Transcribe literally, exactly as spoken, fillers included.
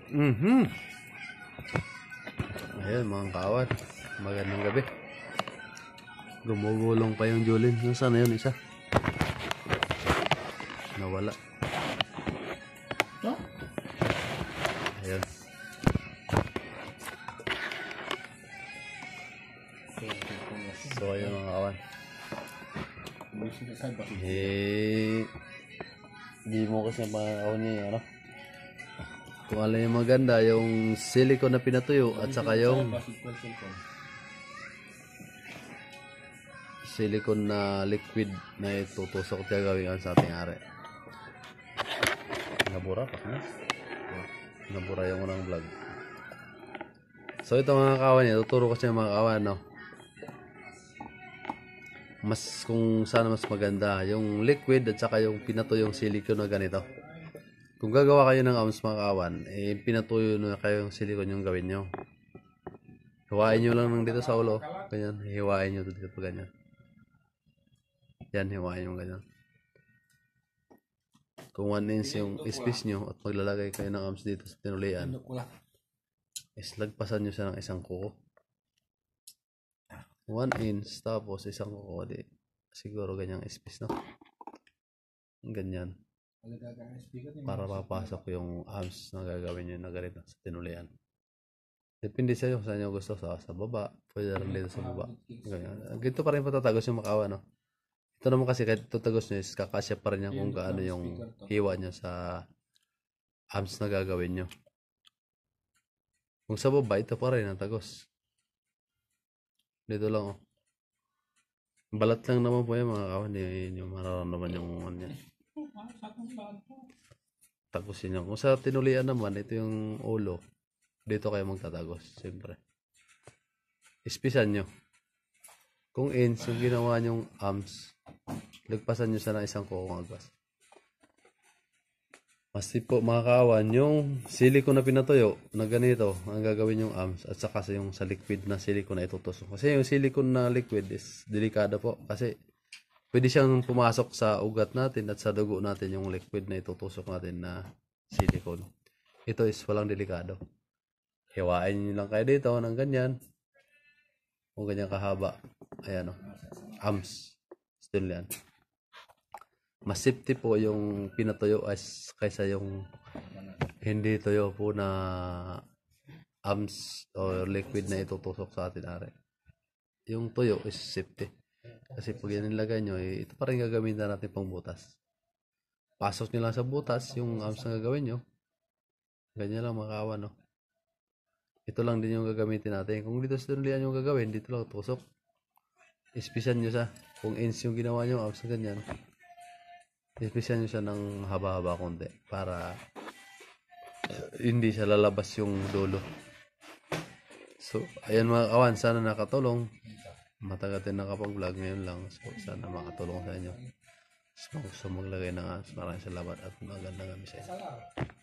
Mhm. Ayun mga kawan, magandang gabi. Gumugulong pa yung Julin. Nasaan na yun isa? Nawala. Ayun. So ayun mga kawan. Eh, di mo kasi makakaon niya ano. Kung alam yung maganda, yung silicone na pinatuyo at saka yung silicone na liquid na itutusok niya gawin sa ating are. Nabura pa na. Nabura yung unang vlog. So ito mga kawan niya, tuturo ko sa mga kawan, no? Mas kung sana mas maganda yung liquid at saka yung pinatuyong silicone na ganito. Kung gagawa kayo ng arms mga kawan, eh pinatuyo na kayo yung silicone yung gawin nyo. Hiwain nyo lang ng dito sa ulo. Ganyan, hiwain nyo dito pa ganyan. Yan, hiwain nyo ganyan. Kung one inch yung space nyo at maglalagay kayo ng arms dito sa tinulian, is lagpasan nyo siya ng isang kuko. one inch tapos isang kuko. Di, siguro ganyang space, no? Ganyan. Para papasok yung arms na gagawin nyo na ganito sa tinulian. Depende sa inyo kung saan nyo gusto. Sa, sa baba. Pwede rin dito sa baba. Ganyan. Ganito pa rin patatagos yung makawa, no? Ito naman kasi kahit tutagos nyo is kakasya pa rin yan kung gaano yung hiwa nyo sa arms na gagawin nyo. Kung sa baba, ito pa rin ang tagos. Dito lang, oh. Balat lang naman po yan mga kawan. Hindi nyo mararamdaman yung ano yan. Tagusin nyo. Kung sa tinulian naman, ito yung ulo. Dito kayo magtatagos, siyempre. Ispisan nyo. Kung inch, yung ginawa nyong arms, lagpasan nyo sa ng isang kukong agwas. Mas po mga kawan, yung silicone na pinatuyo, na ganito, ang gagawin yung arms, at saka sa yung sa liquid na silicone na itutusok. Kasi yung silicone na liquid is delikado po. Kasi pwede siyang pumasok sa ugat natin at sa dugo natin yung liquid na itutusok natin na silicone. Ito is walang delikado. Hiwain nyo lang kayo dito ng ganyan. Kung ganyan kahaba. Ayan o. Arms. Still yan. Mas safety po yung pinatuyo as kaysa yung hindi tuyo po na arms o liquid na itutusok sa atin are. Yung tuyo is safety. Kasi pag yan nilagay nyo, eh, ito pa rin gagamitin natin pang butas. Pasok nyo lang sa butas, yung arms na gagawin nyo. Ganyan lang mga kawan, no? Ito lang din yung gagamitin natin. Kung dito sa tunulian yung gagawin, dito lang tusok. Ispisan nyo sa, kung inch yung ginawa nyo, arms na ganyan. Ispisan nyo siya ng haba-haba konti. Para hindi siya lalabas yung dulo. So, ayan mga kawan, sana nakatulong. Matagal din nakapag-vlog ngayon lang. So, sana makatulong sa inyo. So, gusto maglagay ng apps. Maraming salamat at magandang gabi sa inyo.